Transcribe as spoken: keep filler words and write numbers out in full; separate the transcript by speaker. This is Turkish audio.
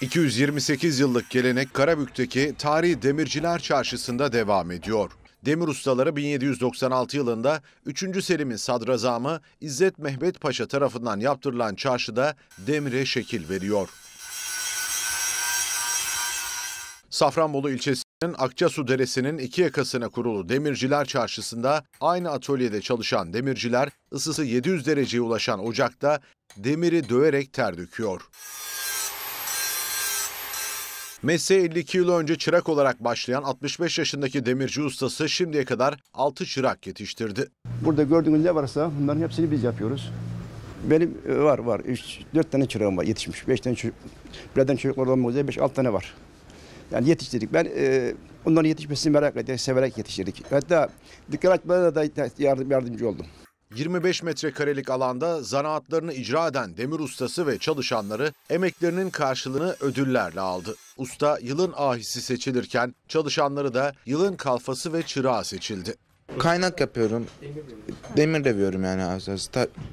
Speaker 1: iki yüz yirmi sekiz yıllık gelenek Karabük'teki Tarihi Demirciler Çarşısı'nda devam ediyor. Demir ustaları bin yedi yüz doksan altı yılında üçüncü Selim'in sadrazamı İzzet Mehmet Paşa tarafından yaptırılan çarşıda demire şekil veriyor. Safranbolu ilçesinin Akçasu Deresi'nin iki yakasına kurulu Demirciler Çarşısı'nda aynı atölyede çalışan demirciler ısısı yedi yüz dereceye ulaşan ocakta demiri döverek ter döküyor. Mesleğe elli iki yıl önce çırak olarak başlayan altmış beş yaşındaki demirci ustası şimdiye kadar altı çırak yetiştirdi.
Speaker 2: Burada gördüğünüz ne varsa bunların hepsini biz yapıyoruz. Benim var var üç dört tane çırağım var yetişmiş. beş tane çocuk, birden çocuklar olmak üzere beş altı tane var. Yani yetiştirdik. Ben e, onların yetişmesini merak ederek, severek yetiştirdik. Hatta dükkan açmalarına da yardım, yardımcı oldum.
Speaker 1: yirmi beş metrekarelik alanda zanaatlarını icra eden demir ustası ve çalışanları emeklerinin karşılığını ödüllerle aldı. Usta yılın ahisi seçilirken çalışanları da yılın kalfası ve çırağı seçildi.
Speaker 3: Kaynak yapıyorum, demir dövüyorum yani.